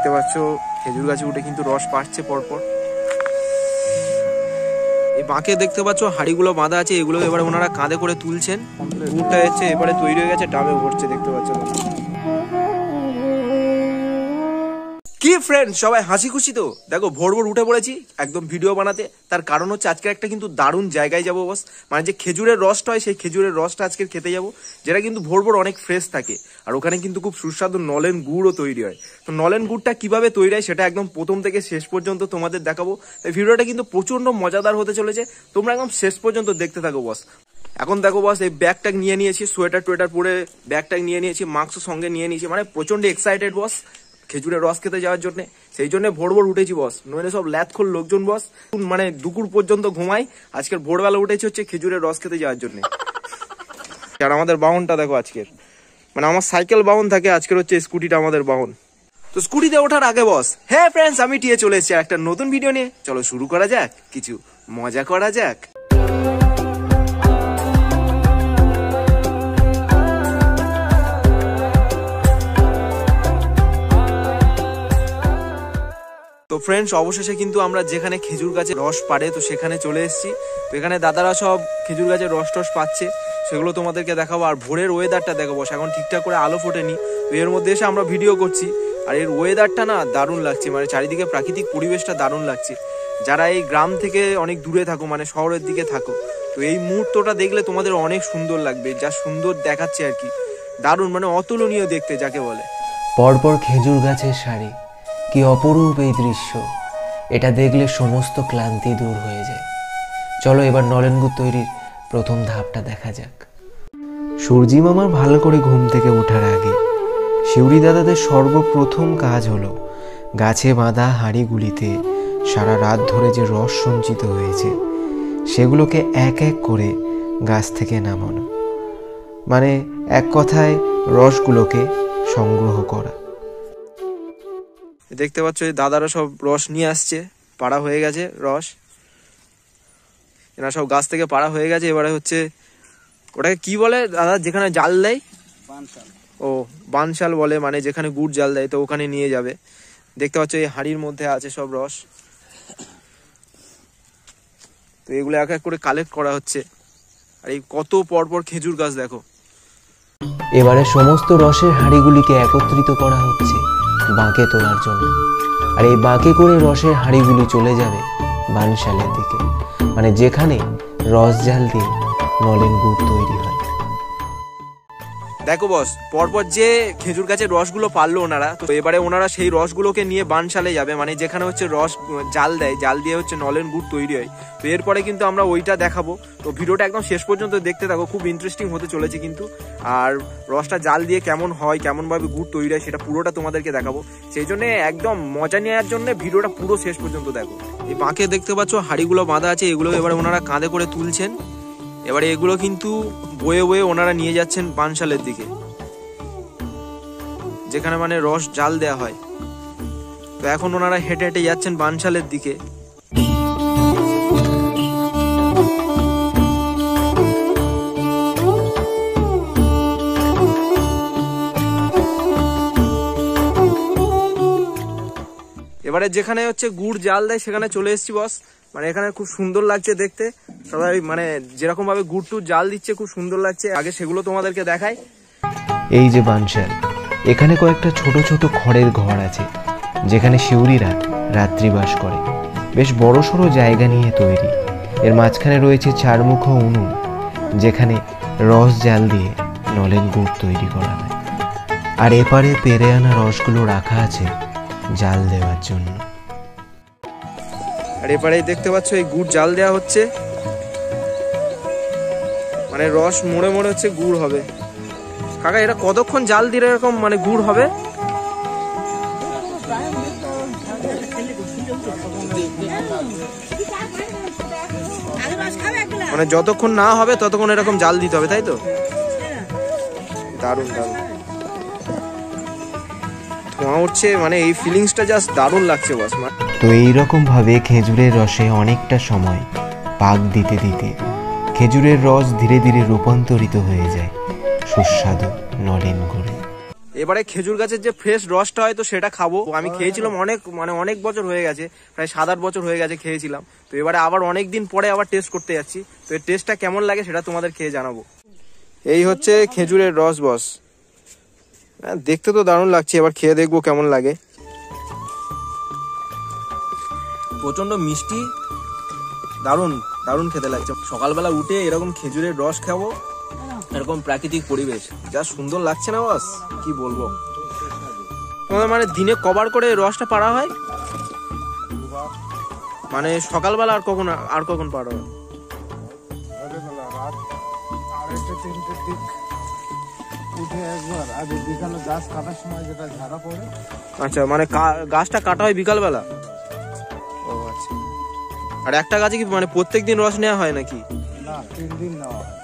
দেখতে পাচ্ছ খেজুর গাছে উঠে কিন্তু রস পাচ্ছে পরপর। এই বাঁকে দেখতে পাচ্ছ হাড়িগুলো বাঁধা আছে, এগুলো এবারে ওনারা কাঁধে করে তুলছেন। গুড়টা হচ্ছে এবারে তৈরি হয়ে গেছে, ডাবে ভরছে দেখতে পাচ্ছ। কি ফ্রেন্ড সবাই হাসি খুশি তো? দেখো ভোর ভোর উঠে পড়েছি একদম ভিডিও বানাতে। তার কারণ হচ্ছে আজকে একটা কিন্তু দারুণ জায়গায় যাবো বস, মানে যে খেজুরের রসটা হয় সেই খেজুরের রসটা আজকে খেতে যাবো, যেটা কিন্তু ভোর ভোর অনেক ফ্রেশ থাকে। আর ওখানে কিন্তু খুব সুস্বাদু নলেন গুড়ও তৈরি হয়। তো নলেন গুড়টা কিভাবে তৈরি হয় সেটা একদম প্রথম থেকে শেষ পর্যন্ত তোমাদের দেখাবো। এই ভিডিওটা কিন্তু প্রচন্ড মজাদার হতে চলেছে, তোমরা একদম শেষ পর্যন্ত দেখতে থাকো বস। এখন দেখো বস, এই ব্যাগটা নিয়ে নিয়েছি, সোয়েটার টোয়েটার পরে ব্যাগটা নিয়ে নিয়েছি, মাস্কও সঙ্গে নিয়ে নিয়েছি, মানে প্রচন্ড এক্সাইটেড বস খেজুরের রস খেতে যাওয়ার জন্য। সেই জন্য ভোর ভোর উঠেছি বস, নইলে সব ল্যাথখোর লোকজন বস মানে দুপুর পর্যন্ত ঘুমাই, আজকের ভোরবেলা উঠেছি হচ্ছে খেজুরের রস খেতে যাওয়ার জন্য। আর আমাদের বাহনটা দেখো আজকের, মানে আমার সাইকেল বাহন থাকে, আজকের হচ্ছে স্কুটিটা আমাদের বাহন। তো স্কুটিতে ওঠার আগে বস, হ্যাঁ ফ্রেন্ডস আমি টিয়ে চলে এসেছি একটা নতুন ভিডিও নিয়ে। চলো শুরু করা যাক, কিছু মজা করা যাক। তো ফ্রেন্ডস অবশেষে কিন্তু আমরা যেখানে খেজুর গাছে রস পাড়ে তো সেখানে চলে এসেছি। তো এখানে দাদারা সব খেজুর গাছের রস টস পাচ্ছে, সেগুলো তোমাদেরকে দেখাবো। আর ভোরের ওয়েদারটা দেখাবো, এখন ঠিকঠাক করে আলো ফোটেনি, তো এর মধ্যে এসে আমরা ভিডিও করছি। আর এর ওয়েদারটা না দারুণ লাগছে, মানে চারিদিকে প্রাকৃতিক পরিবেশটা দারুণ লাগছে। যারা এই গ্রাম থেকে অনেক দূরে থাকো, মানে শহরের দিকে থাকো, তো এই মুহূর্তটা দেখলে তোমাদের অনেক সুন্দর লাগবে, যা সুন্দর দেখাচ্ছে আর কি, দারুণ মানে অতুলনীয় দেখতে যাকে বলে। পরপর খেজুর গাছের সারি, কি অপরূপ এই দৃশ্য, এটা দেখলে সমস্ত ক্লান্তি দূর হয়ে যায়। চলো এবার নলেন গুড় তৈরির প্রথম ধাপটা দেখা যাক। সূর্যি মামার ভালো করে ঘুম থেকে ওঠার আগে শিউরি দাদাদের সর্বপ্রথম কাজ হলো গাছে বাঁধা হাঁড়িগুলিতে সারা রাত ধরে যে রস সঞ্চিত হয়েছে সেগুলোকে এক এক করে গাছ থেকে নামানো, মানে এক কথায় রসগুলোকে সংগ্রহ করা। দেখতে পাচ্ছ এই দাদারা সব রস নিয়ে আসছে, পাড়া হয়ে গেছে রস, এরা সব গাছ থেকে পাড়া হয়ে গেছে। এবারে হচ্ছে ওটাকে কি বলে দাদা যেখানে জাল দেয়? ও বানশাল বলে, মানে যেখানে গুড় জাল দেয়, তো ওখানে নিয়ে যাবে। দেখতে পাচ্ছ এই হাঁড়ির মধ্যে আছে সব রস, তো এগুলো এক এক করে কালেক্ট করা হচ্ছে। আর এই কত পরপর খেজুর গাছ দেখো। এবারে সমস্ত রসের হাঁড়িগুলিকে একত্রিত করা হচ্ছে বাঁকে তোলার জন্য। আর এই বাঁকে করে রসের হাঁড়িগুলি চলে যাবে বানশালের দিকে, মানে যেখানে রস জাল দিয়ে নলেন গুড় তৈরি হয়। দেখো বস, পরপর যে খেজুর গাছের রসগুলো পারলো ওনারা, তো এবারে ওনারা সেই রসগুলোকে নিয়ে বানশালে যাবে, মানে যেখানে হচ্ছে রস জাল দেয়, জাল দিয়ে হচ্ছে নলেন গুড় তৈরি হয়। তো এরপরে কিন্তু আমরা ওইটা দেখাবো, তো ভিডিওটা একদম শেষ পর্যন্ত দেখতে থাকো, খুব ইন্টারেস্টিং হতে চলেছে কিন্তু। আর রসটা জাল দিয়ে কেমন হয়, কেমন ভাবে গুড় তৈরি হয় সেটা পুরোটা তোমাদেরকে দেখাবো। সেই জন্য একদম মজা নেওয়ার জন্য ভিডিওটা পুরো শেষ পর্যন্ত দেখো। এই বাঁকে দেখতে পাচ্ছ হাঁড়িগুলো বাঁধা আছে, এগুলো এবারে ওনারা কাঁধে করে তুলছেন। এবারে এগুলো কিন্তু বয়ে বয়ে ওনারা নিয়ে যাচ্ছেন বানশালের দিকে, যেখানে মানে রস জাল দেয়া হয়। তো এখন ওনারা হেঁটে হেঁটে যাচ্ছেন বানশালের দিকে। এবারে যেখানে হচ্ছে গুড় জাল দেয় সেখানে চলে এসেছি বস, মানে এখানে খুব সুন্দর লাগছে দেখতে, সবাই মানে যেরকম ভাবে গুড় টুড় জাল দিচ্ছে খুব সুন্দর লাগছে। আগে সেগুলো তোমাদেরকে দেখাই। এই যে বানশাল, এখানে কয়েকটা ছোট ছোট খড়ের ঘর আছে যেখানে শিউরিরা রাত্রিবাস করে। বেশ বড় সড়ো জায়গা নিয়ে তৈরি। এর মাঝখানে রয়েছে চারমুখো উনুন, যেখানে রস জাল দিয়ে নলেন গুড় তৈরি করা হয়। আর এপারে পেরে আনা রসগুলো রাখা আছে জাল দেওয়ার জন্য। আর এপারে দেখতে পাচ্ছ এই গুড় জাল দেওয়া হচ্ছে, মানে রস মোড়ে মোড়ে হচ্ছে গুড় হবে। কাকা এটা কতক্ষণ জাল দিলে এরকম মানে গুড় হবে? মানে যতক্ষণ না হবে ততক্ষণ এরকম জাল দিতে হবে, তাই তো? দারুণ দারুণ ধোঁয়া উঠছে, মানে এই ফিলিংসটা জাস্ট দারুণ লাগছে বস। তো এইরকম ভাবে খেজুরের রসে অনেকটা সময় পাক দিতে দিতে খেজুরের রস ধীরে ধীরে রূপান্তরিত হয়ে যায় সুস্বাদু নলেন গুড়ে। এবারে খেজুর গাছের যে ফ্রেশ রসটা হয় তো সেটা খাবো। আমি খেয়েছিলাম অনেক বছর হয়ে গেছে, প্রায় 7-8 বছর হয়ে গেছে খেয়েছিলাম। তো এবারে আবার অনেক দিন পরে আবার টেস্ট করতে যাচ্ছি। তো এর টেস্টটা কেমন লাগে সেটা তোমাদের খেয়ে জানাবো। এই হচ্ছে খেজুরের রস বস, দেখতে তো দারুণ লাগছে, এবার খেয়ে দেখবো কেমন লাগে। প্রচন্ড মিষ্টি, দারুণ দারুণ খেতে লাগছে। সকালবেলা উঠে এরকম খেজুরের রস খাবো, এরকম প্রাকৃতিক পরিবেশ, যা সুন্দর লাগছে না বস, কি বলবো। তোমাদের মানে দিনে কবার করে রসটা পাড়া হয়? মানে সকালবেলা আর কখন পাড়া হয়? আচ্ছা, মানে গাছটা কাটা হয় বিকালবেলা? ও আচ্ছা। আর একটা গাছে কি মানে প্রত্যেকদিন রস নেওয়া হয় নাকি? না, 3 দিন নেওয়া হয়।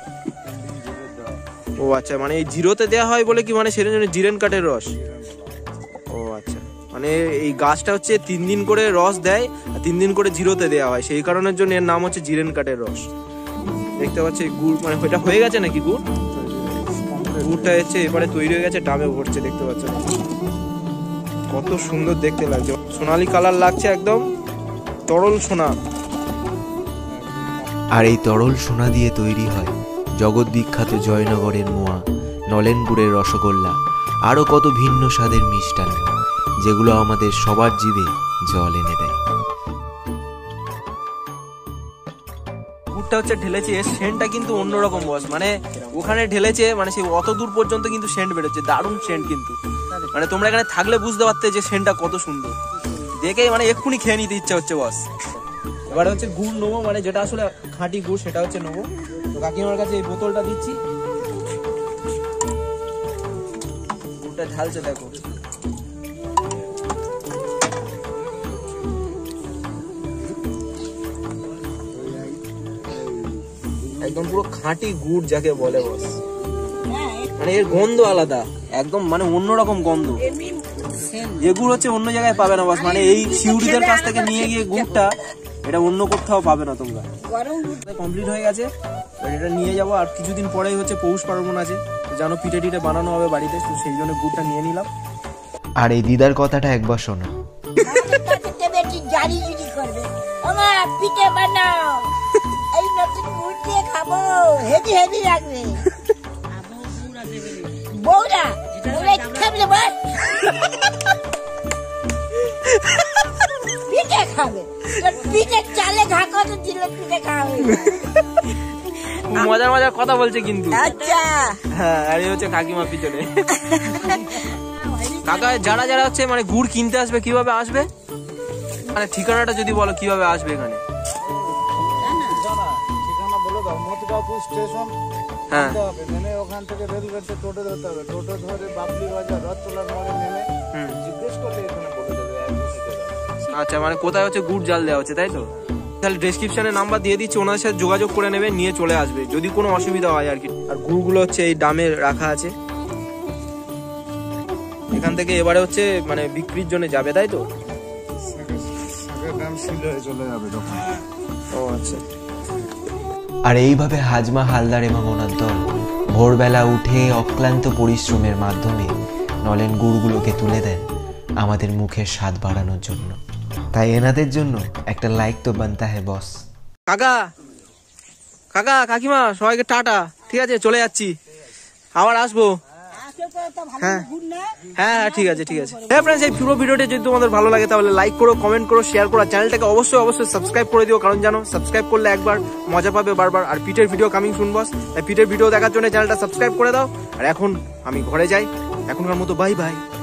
ও আচ্ছা, মানে এই জিরোতে দেওয়া হয় বলে কি মানে সেটার জন্য জিরেন কাঠের রস? ও আচ্ছা, মানে এই গাছটা হচ্ছে 3 দিন করে রস দেয় আর 3 দিন করে জিরোতে দেওয়া হয়, সেই কারণের জন্য এর নাম হচ্ছে জিরেন কাঠের রস। দেখতে পাচ্ছি গুড়, মানে ওইটা হয়ে গেছে নাকি গুড়? গুড়টা হচ্ছে এবারে তৈরি হয়ে গেছে, ডাবে ভরছে, দেখতে পাচ্ছ কত সুন্দর দেখতে লাগছে, সোনালী কালার লাগছে, একদম তরল সোনা। আর এই তরল সোনা দিয়ে তৈরি হয় জগৎ বিখ্যাত জয়নগরের মোয়া, নলেন গুড়ের রসগোল্লা, আরও কত ভিন্ন স্বাদের মিষ্টান্ন, যেগুলো আমাদের সবার জিভে জল এনে দেয়। গুড়টা হচ্ছে ঢেলেছে, এর সেন্টটা কিন্তু অন্যরকম বস, মানে ওখানে ঢেলেছে মানে সেই অত দূর পর্যন্ত কিন্তু সেন্ট বেরোচ্ছে, দারুণ সেন্ট কিন্তু। মানে তোমরা এখানে থাকলে বুঝতে পারতে যে সেন্টটা কত সুন্দর, দেখেই মানে এক্ষুনি খেয়ে নিতে ইচ্ছা হচ্ছে বস। এবারে হচ্ছে গুড় নেবো, মানে যেটা আসলে খাঁটি গুড় সেটা হচ্ছে নেবো। তো কাকিমার কাছে এই বোতলটা দিচ্ছি, গুড়টা ঢালছে দেখো। একদম পুরো খাঁটি গুড় যাকে বলে বস, মানে এর গন্ধ আলাদা একদম, মানে অন্যরকম গন্ধ। এ গুড় হচ্ছে অন্য জায়গায় পাবে না বস, মানে এই শিউরিদের কাছ থেকে নিয়ে গিয়ে গুড়টা এটা অন্য কোথাও পাবে না তোমরা। কমপ্লিট হয়ে গেছে, এটা নিয়ে যাবো। আর কিছুদিন পরেই হচ্ছে পৌষ পার্বণ আছে, জানো পিঠে টিঠে বানানো হবে বাড়িতে, তো সেই জন্য গুড়টা নিয়ে নিলাম। আর এই দিদার কথাটা একবার শোনো। পিঠে বানাও, এই নতুন গুড় দিয়ে খাবো, হেভি হেভি লাগবে। বৌরা খাবে বস, পিঠে খাবে, পিঠে চালে ঘা কত দিলে পিঠে খাবে। মজার মজার কথা বলছে কিন্তু। আচ্ছা হ্যাঁ, আর এই হচ্ছে কাকিমা পিছনে। কাকা যারা যারা হচ্ছে মানে গুড় কিনতে আসবে কিভাবে আসবে, মানে ঠিকানাটা যদি বলো কিভাবে আসবে এখানে? ঠিকানা বলে দাও, মতিবাবু স্টেশন। হ্যাঁ, ওখান থেকে রেলগেটে টোটো ধরতে হবে, টোটো ধরে বাবলি বাজার রথতলার মোড়ে নেমে জিজ্ঞেস করলে এখানে বলে দেবে। আচ্ছা, মানে কোথায় হচ্ছে গুড় জাল দেওয়া হচ্ছে তাই তো? তাহলে ডেসক্রিপশনে নাম্বার দিয়ে দিচ্ছি, ওনাদের সাথে যোগাযোগ করে নেবে, নিয়ে চলে আসবে যদি কোনো অসুবিধা হয় আর কি। আর গুড়গুলো হচ্ছে এই ডামে রাখা আছে, এখান থেকে এবারে হচ্ছে মানে বিক্রির জন্য যাবে তাই তো? চলে যাবে তখন। ও আচ্ছা। আর এইভাবে হাজমা হালদার এবং ওনার দল ভোরবেলা উঠে অক্লান্ত পরিশ্রমের মাধ্যমে নলেন গুড়গুলোকে তুলে দেন আমাদের মুখের স্বাদ বাড়ানোর জন্য। তাই এনাদের জন্য একটা লাইক তো বানতা হ্যায় বস। কাকা কাকা কাকিমা সবাইকে টাটা, ঠিক আছে চলে যাচ্ছি, আবার আসবো। হ্যাঁ হ্যাঁ হ্যাঁ, ঠিক আছে ঠিক আছে। হ্যাঁ ফ্রেন্ডস, এই পুরো ভিডিওটি যদি তোমাদের ভালো লাগে তাহলে লাইক করো, কমেন্ট করো, শেয়ার করো, চ্যানেলটাকে অবশ্যই সাবস্ক্রাইব করে দিও, কারণ জানো সাবস্ক্রাইব করলে একবার মজা পাবে বারবার। আর পিঠের ভিডিও কামিং শুন বস, তাই পিঠের ভিডিও দেখার জন্য চ্যানেলটা সাবস্ক্রাইব করে দাও। আর এখন আমি ঘরে যাই, এখনকার মতো বাই বাই।